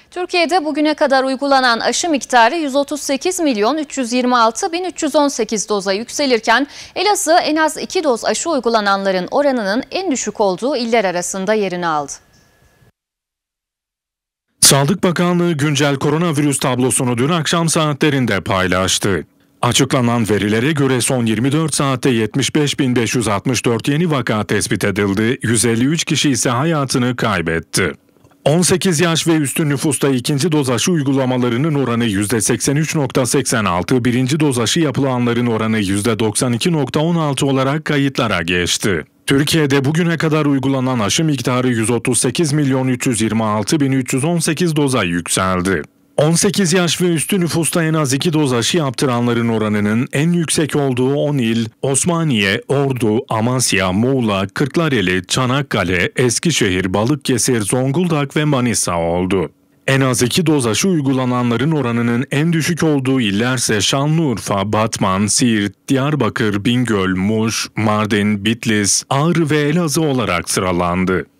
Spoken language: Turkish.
Türkiye'de bugüne kadar uygulanan aşı miktarı 138.326.318 doza yükselirken Elazığ en az 2 doz aşı uygulananların oranının en düşük olduğu iller arasında yerini aldı. Sağlık Bakanlığı güncel koronavirüs tablosunu dün akşam saatlerinde paylaştı. Açıklanan verilere göre son 24 saatte 75.564 yeni vaka tespit edildi, 153 kişi ise hayatını kaybetti. 18 yaş ve üstü nüfusta ikinci doz aşı uygulamalarının oranı %83.86, birinci doz aşı yapılanların oranı %92.16 olarak kayıtlara geçti. Türkiye'de bugüne kadar uygulanan aşı miktarı 138.326.318 doza yükseldi. 18 yaş ve üstü nüfusta en az 2 doz aşı yaptıranların oranının en yüksek olduğu 10 il, Osmaniye, Ordu, Amasya, Muğla, Kırklareli, Çanakkale, Eskişehir, Balıkesir, Zonguldak ve Manisa oldu. En az 2 doz aşı uygulananların oranının en düşük olduğu illerse Şanlıurfa, Batman, Siirt, Diyarbakır, Bingöl, Muş, Mardin, Bitlis, Ağrı ve Elazığ olarak sıralandı.